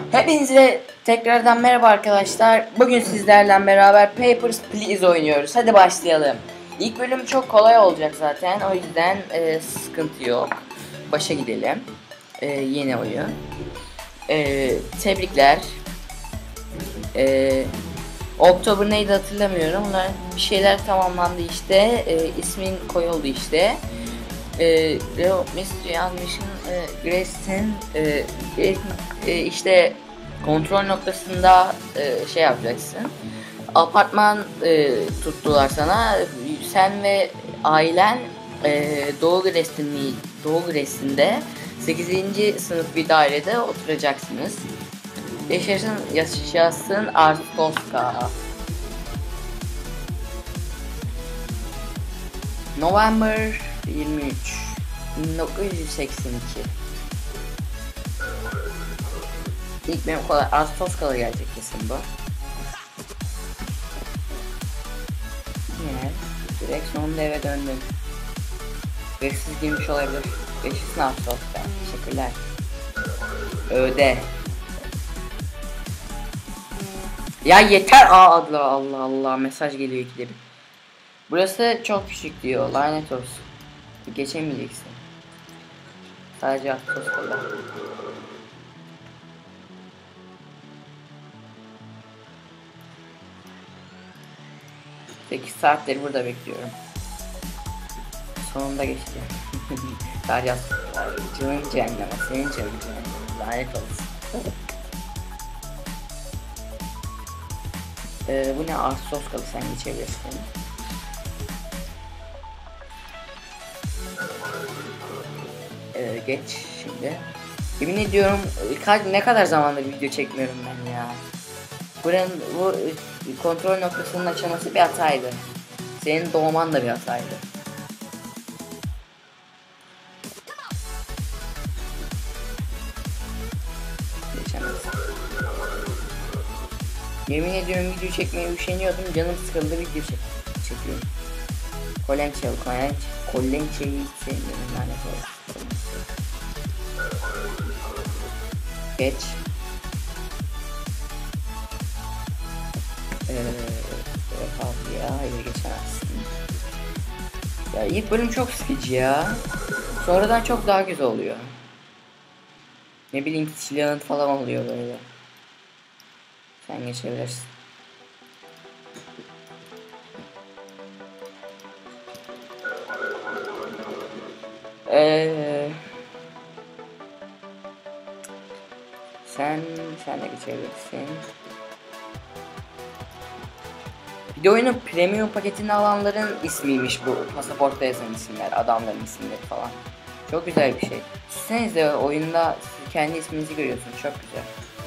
Hepinize tekrardan merhaba arkadaşlar. Bugün sizlerle beraber Papers, Please oynuyoruz. Hadi başlayalım. İlk bölüm çok kolay olacak zaten. O yüzden sıkıntı yok. Başa gidelim. Yeni oyun. Tebrikler. Oktober neydi hatırlamıyorum. Bunlar bir şeyler tamamlandı işte. İsmin koyuldu işte. Mystery Mission Grace'in işte kontrol noktasında şey yapacaksın. Apartman tuttular sana. Sen ve ailen Doğu Grace'inde 8. sınıf bir dairede oturacaksınız. Yaşasın Arstoska. November 23 1982. İlk benim kolay Arstoskalı gelecek kesin bu. Yine direkt sonunda eve döndüm. Hırsız girmiş olabilir. Yaşasın Arstoska. Teşekkürler. Öde. Ya yeter. Allah Allah mesaj geliyor ikide bir. Burası çok küçük diyor. Lanet olsun. Geçemeyeceksin. Sadece Arstoska'da. Sekiz saatleri burada bekliyorum. Sonunda geçti. Sadece canın cehenneme, senin canın cehenneme. Lanet olsun. Bu ne Arstoskalı, sen geçebilirsin. Geç şimdi. Yemin ediyorum ne kadar zamandır video çekmiyorum ben ya. Bu kontrol noktasının açılması bir hataydı. Senin doğman da bir hataydı. Geçemezsin. Yemin ediyorum video çekmeye üşeniyordum. Canım sıkıldı, video çekiyorum. Kolençe'yi hiç sevmiyorum, lanet olsun. Geç. Abi ya, hayır geçemezsin. Ya ilk bölüm çok sıkıcı ya. Sonradan çok daha güzel oluyor. Ne bileyim, silahın falan oluyor böyle. Sen geçebilirsin. Sen de geçebilirsin. Bir de oyunun premium paketini alanların ismiymiş bu. Pasaportta yazan isimler, adamların isimleri falan. Çok güzel bir şey. Düşünsenize, oyunda siz kendi isminizi görüyorsunuz. Çok güzel.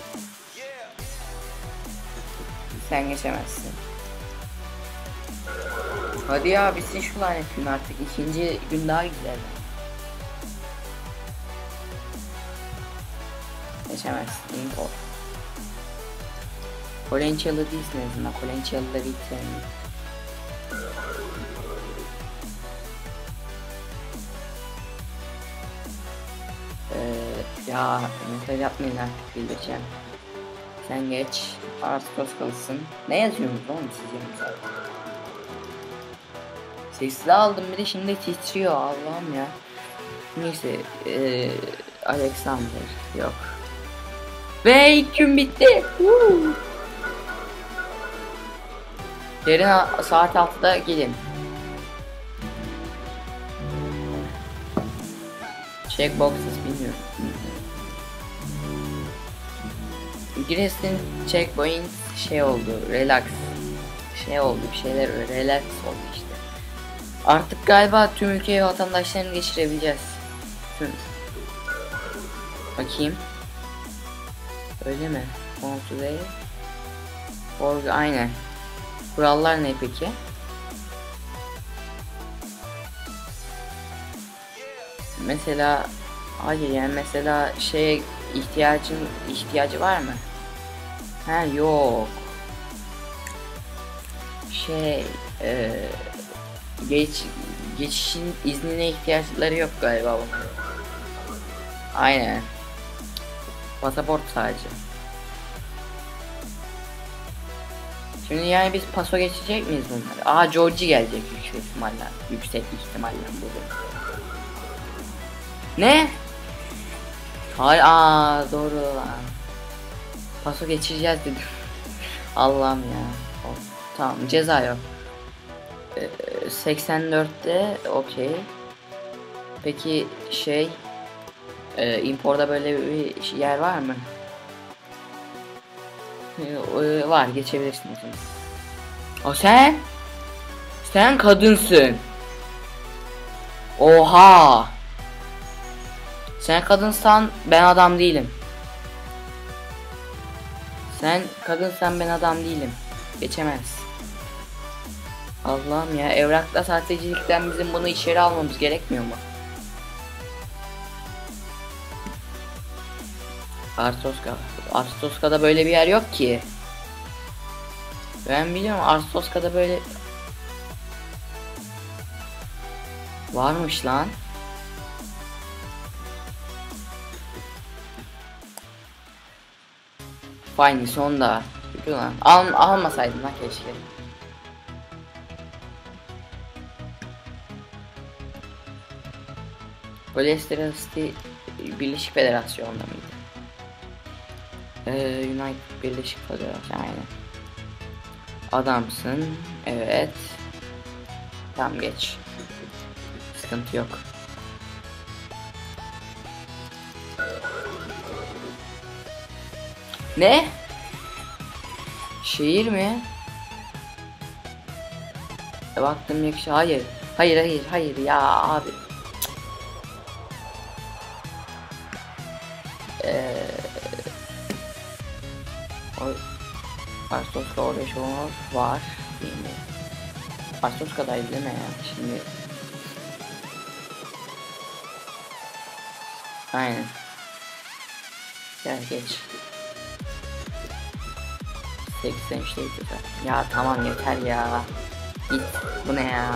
Sen geçemezsin. Hadi ya, bitsin şu lanet gün artık. İkinci gün daha güzel. Geçemezsin. Info. Kolençalı değilsin en azından. Kolençalıları hiç sevmiyorum. Ya mesaj atmayın artık, bildireceğim. Sen geç. Arstoskalısın. Ne yazıyorsunuz oğlum siz yanımıza? Sesli aldım bir de şimdi titriyor, Allah'ım ya. Neyse, Alexander yok. Ve ilk gün bitti. Yarın saat 6'da gelin. Checkboxes bilmiyorum. Grace'in checkpoint şey oldu, relax. Şey oldu, bir şeyler relax oldu işte. Artık galiba tüm ülkeye vatandaşlarını geçirebileceğiz. Bakayım. Öyle mi? On today. Aynen. Kurallar ne peki? Mesela hayır, yani mesela şeye ihtiyacı var mı? Ha yok. Geçişin iznine ihtiyaçları yok galiba bunun. Aynen. Pasaport sadece. Şimdi yani biz paso geçecek miyiz bunları? Aa, Georgie gelecek yüksek ihtimalle. Yüksek ihtimalle bu. Ne? Hayır, doğru lan. Paso geçeceğiz dedim. Allah'ım ya. Tamam, ceza yok. 84'te okey. Peki imporda böyle bir yer var mı? Var, geçebilirsin o zaman. O sen kadınsın. Oha. Sen kadınsan ben adam değilim. Sen kadınsan ben adam değilim. Geçemez. Allah'ım ya, evrakta sahtecilikten bizim bunu içeri almamız gerekmiyor mu? Arstoska'da böyle bir yer yok ki. Ben biliyorum, Arstoska'da böyle varmış lan. Fine sonda. Lan almasaydım lan keşke. Golester City Birleşik Federasyon'da mıydı? United Birleşik Federasyon, aynen. Adamsın, evet. Tamam, geç. Sıkıntı yok. Ne? Şehir mi? Baktım yakış. Hayır. Hayır ya abi. Arstoska orada şu var. Değil mi? Arstoska'daydı değil mi ya? Şimdi. Aynen. Gel geç. 83'te güzel. Ya tamam, yeter ya. Git. Bu ne ya?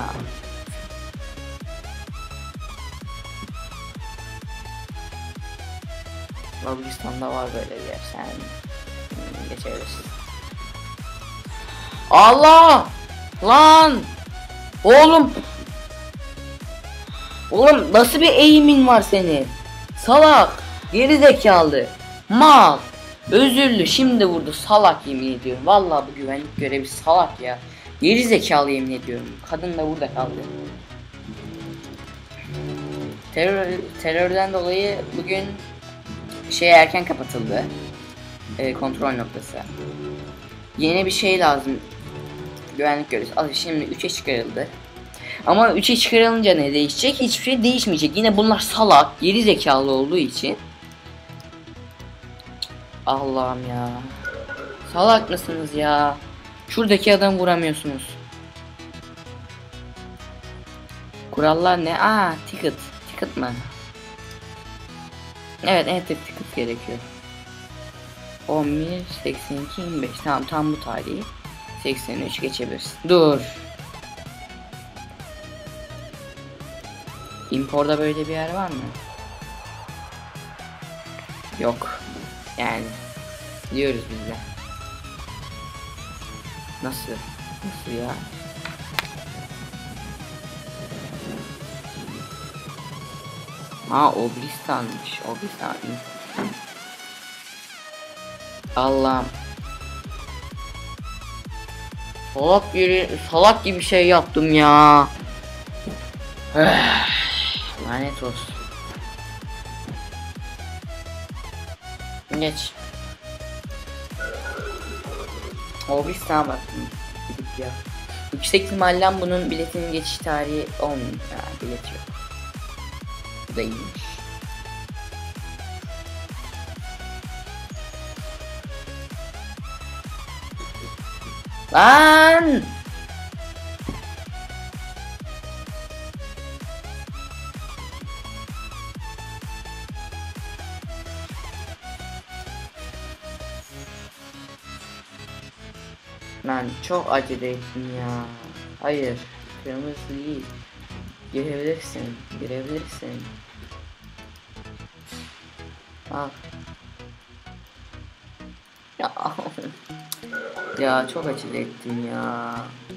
Lobistan'da var böyle bir yer. Sen geçebilirsin. Allah! Lan! Oğlum nasıl bir eğimin var senin? Salak! Geri zekalı! Mal! Özürlü, şimdi vurdu, salak, yemin ediyorum. Vallahi bu güvenlik görevi salak ya. Geri zekalı, yemin ediyorum. Kadın da burada kaldı. Terörden dolayı bugün erken kapatıldı. Kontrol noktası. Yeni bir şey lazım. Güvenlik görevlisi. Şimdi 3'e çıkarıldı. Ama 3'e çıkarılınca ne değişecek? Hiçbir şey değişmeyecek. Yine bunlar salak, geri zekalı olduğu için. Allah'ım ya. Salak mısınız ya? Şuradaki adamı vuramıyorsunuz. Kurallar ne? Ticket. Ticket mı? Evet, ticket gerekiyor. 11, 82, 25. Tamam, tam bu tarihi. 83 geçebiliriz. Dur. Imporda böyle bir yer var mı? Yok. Yani diyoruz biz de. Nasıl ya? Oblistan'mış. Oblistan. Allah'ım. Salak gibi bir şey yaptım ya. Lanet olsun. Geç. Oblistan baktım. Gidip ya. Yüksek ihtimalle bunun biletinin geçiş tarihi olmuyor. Bilet yok. Bu da iyiymiş. Lan! Ben çok acele ettim ya. Hayır, kırmızı değil. Girebilirsin. Al. Ya Ya çok acele ettim ya.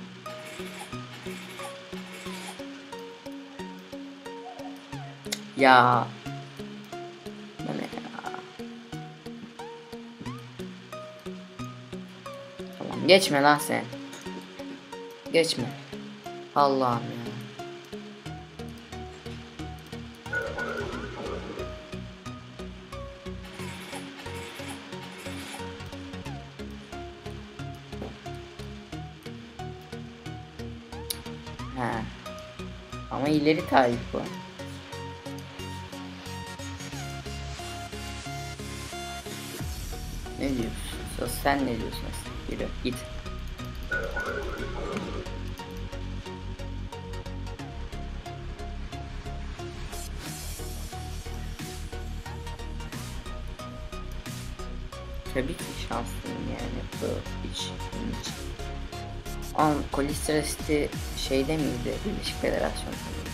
Ya. Bu ne ya? Tamam geçme lan sen. Geçme. Allah'ım ya. He. Ama ileri tarih bu. Ne diyorsun? Sen ne diyorsun? Yürü git. Tabii ki şanslıyım yani bu iş. Ama Kolistras'ti şeyde miydi? Birleşik Federasyon muydu?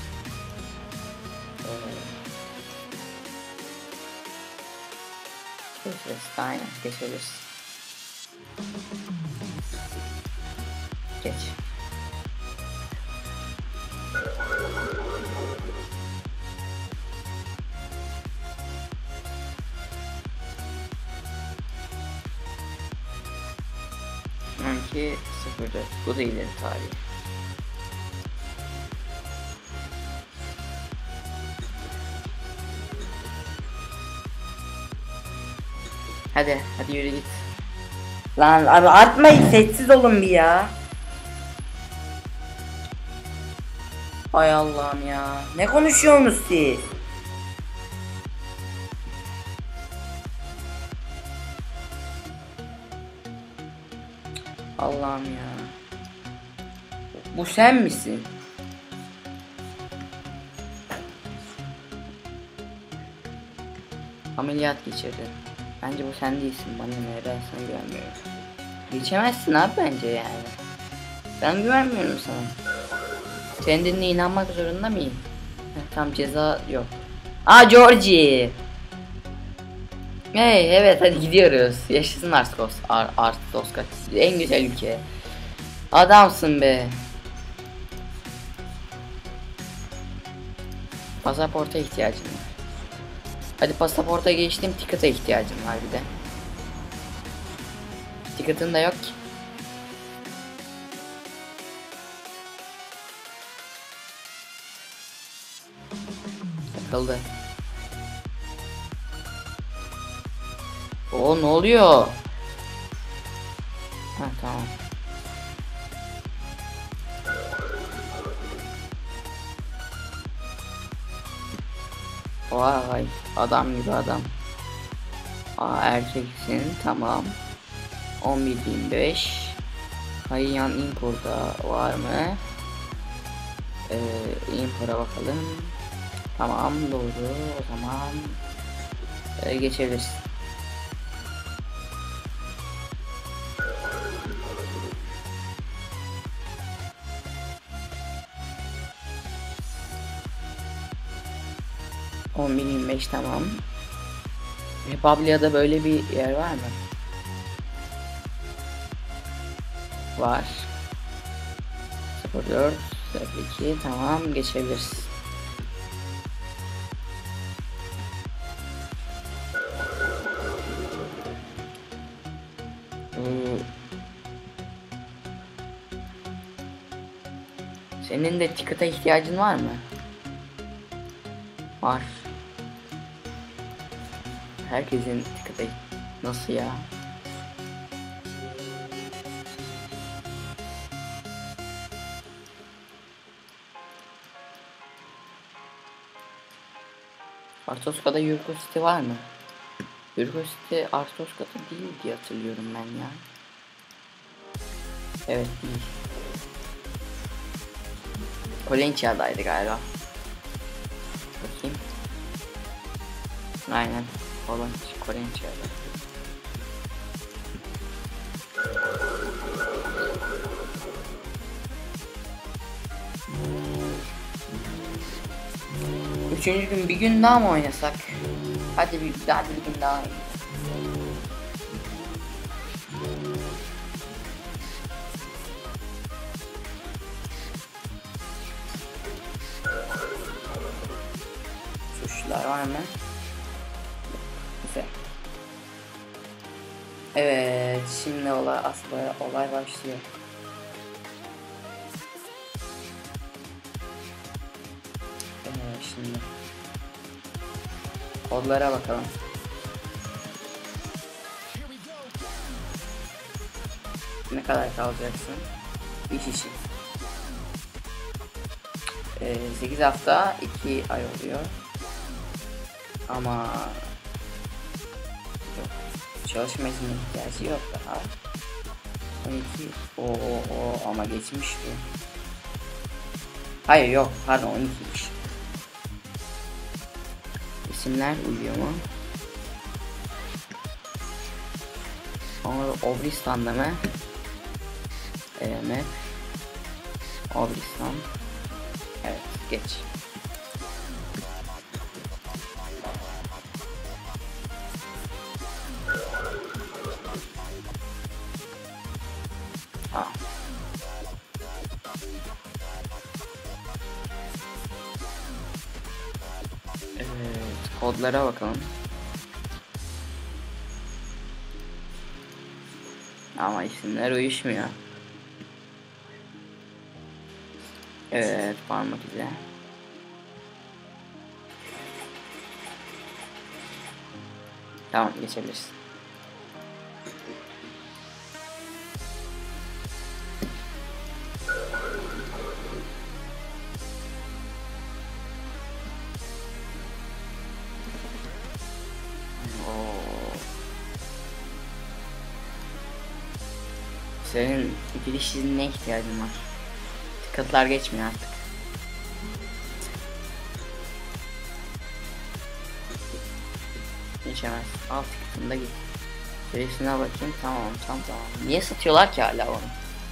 Kolistras'ta aynen geçebiliriz. Geç. Sanki 0'da. Bu da ileri tarihi. Hadi yürü git. Lan abi artmayın, sessiz olun bir ya. Hay Allah'ım ya. Ne konuşuyorsunuz siz? Allah'ım ya. Bu sen misin? Ameliyat geçirdin. Bence bu sen değilsin. Bana ne, ben sana güvenmiyorum. Geçemezsin abi bence yani. Ben güvenmiyorum sana. Kendine inanmak zorunda mıyım? Tam ceza yok. Georgie. Hey evet hadi gidiyoruz. Yaşasın Arskos. Arskos en güzel ülke. Adamsın be. Pasaporta ihtiyacım var. Hadi pasaporta geçtim, ticket'a ihtiyacım var bir de. Ticket'ın da yok ki. Takıldı. O ne oluyor? Ha tamam. Vay adam gibi adam. Erkeksin tamam. 11.005. Hayyan importa var mı? Impor'a bakalım. Tamam doğru o zaman geçebiliriz. ...10.025 tamam. Republia'da böyle bir yer var mı? Var. 04 02 tamam geçebiliriz. Senin de ticket'a ihtiyacın var mı? Var. Herkesin ticket'a nasıl ya? Artoska'da Yurko City var mı? Yurko City Artoska'da değil diye hatırlıyorum ben ya. Evet değil. Kolencia'daydı galiba. Bakayım. Aynen. Kolencia'da. Üçüncü gün bir gün daha mı oynasak? Hadi bir gün daha. var mı? Güzel. Evet, şimdi olay başlıyor. Şimdi kodlara bakalım. Ne kadar kalacaksın? İş için. 8 hafta 2 ay oluyor. Ama yok. Çalışma izni ihtiyacı yok daha. 12 o ama geçmişti. Hayır yok pardon 12'ymiş. İsimler uyuyor mu? Sonra Obristan'da mı? Map Obristan. Evet geç. Ha. Evet, kodlara bakalım. Ama isimler uyuşmuyor. Evet, parmak izi. Tamam, geçebiliriz. Senin giriş iznine ihtiyacın var. Tıkıtlar geçmiyor artık. Geçemez. Al tıkıtında git. Gerisine bakayım. Tamam. Niye satıyorlar ki hala onu?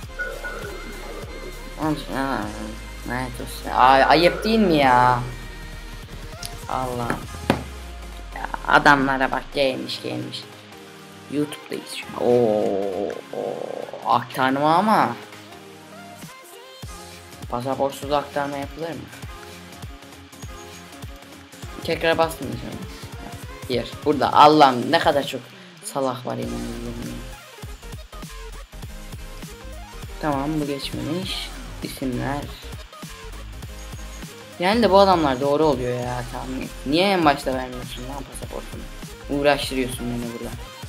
Ayıp değil mi ya? Allah. Ya adamlara bak gelmiş. YouTube'dayız şu an. Aktarma ama pasaportsuz aktarma yapılır mı? Tekrar basmayacağım. Yer burada. Allah'ım ne kadar çok salak var yemin. Tamam bu geçmemiş. İsimler. Yani de bu adamlar doğru oluyor ya tahmin. Niye en başta vermiyorsun lan pasaportunu? Uğraştırıyorsun beni burada.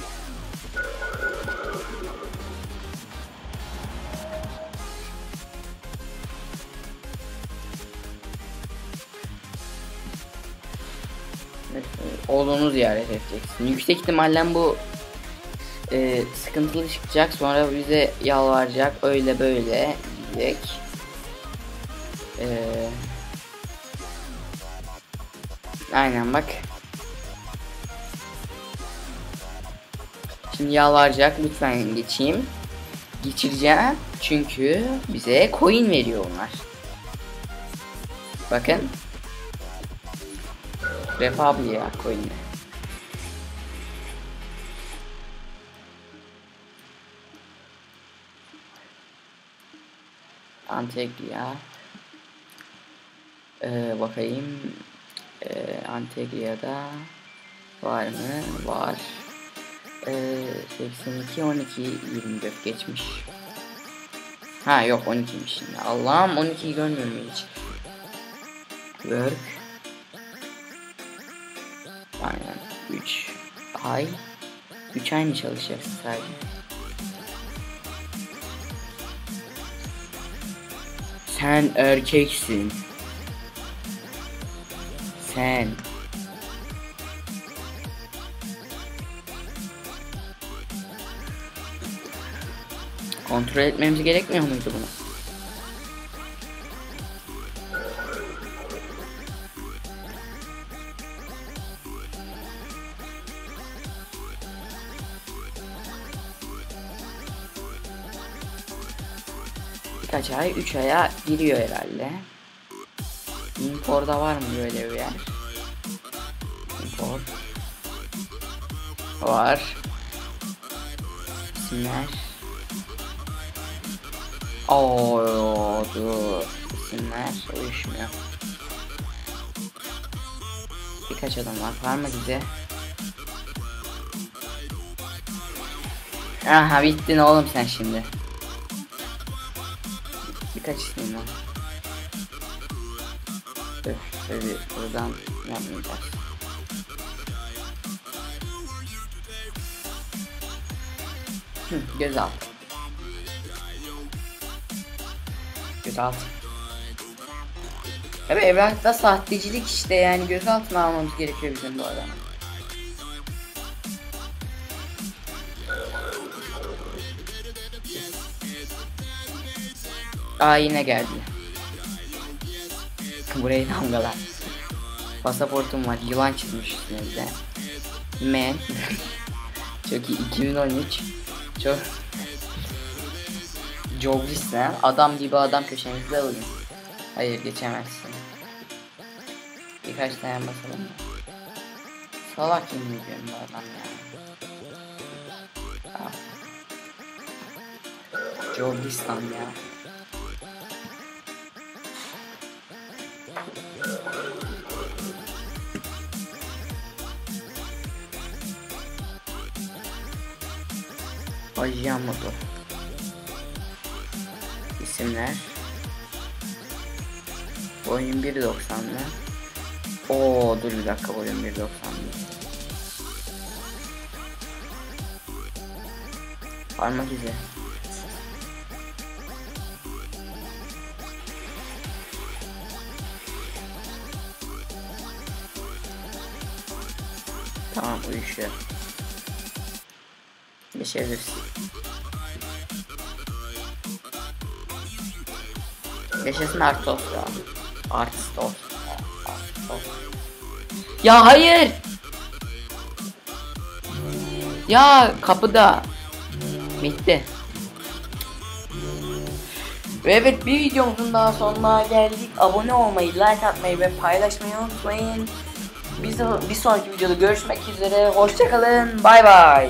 Oğlunu ziyaret edeceksin. Yüksek ihtimalle bu sıkıntılı çıkacak. Sonra bize yalvaracak. Öyle böyle diyecek. Aynen bak. Şimdi yalvaracak. Lütfen geçeyim. Geçireceğim. Çünkü bize coin veriyor onlar. Bakın. Republia coin'i. Antegria. Bakayım. Antegria'da var mı? Var. 82 12 24 geçmiş. Ha yok 12'ymiş şimdi. Allah'ım 12'yi görmüyorum hiç. Work. Aynen 3 ay. 3 ay mı çalışacaksın sadece? Sen erkeksin. Sen. Kontrol etmemiz gerekmiyor muydu bunu? Birkaç ay, 3 aya giriyor herhalde. Import'da var mı böyle bir yer? Import. Var. İsimler. Dur. İsimler uyuşmuyor. birkaç adam var. Parmak izi. Aha bittin oğlum sen şimdi. Birkaç isim var. Dur şöyle buradan yapmayacağız. Gözaltı. Gözaltı. Tabi evrakta sahtecilik işte, yani gözaltına almamız gerekiyor bizim bu adamı. Aa yine geldi. Burayı damgalar. Pasaportum var, yılan çizmiş üstünde. Man. Çok iyi, 2013. Çok Jobless'le adam gibi adam köşemizde alayım. Hayır geçemezsin. Birkaç tane basalım. Salak yemin ediyorum bu adam ya. Jobless'tan ya. Ajiyamadı. İsimler. Boyun 1.90'lı. Oo dur bir dakika, boyun 1.90'lı. Parmak izi. Tamam uyuşuyor. Geçebilirsin. Yaşasın Artos ya. Artos. Ya hayır. Ya kapıda. Bitti. Ve evet, bir videomuzun daha sonuna geldik. Abone olmayı, like atmayı ve paylaşmayı unutmayın. Biz bir sonraki videoda görüşmek üzere. Hoşça kalın. Bay bay.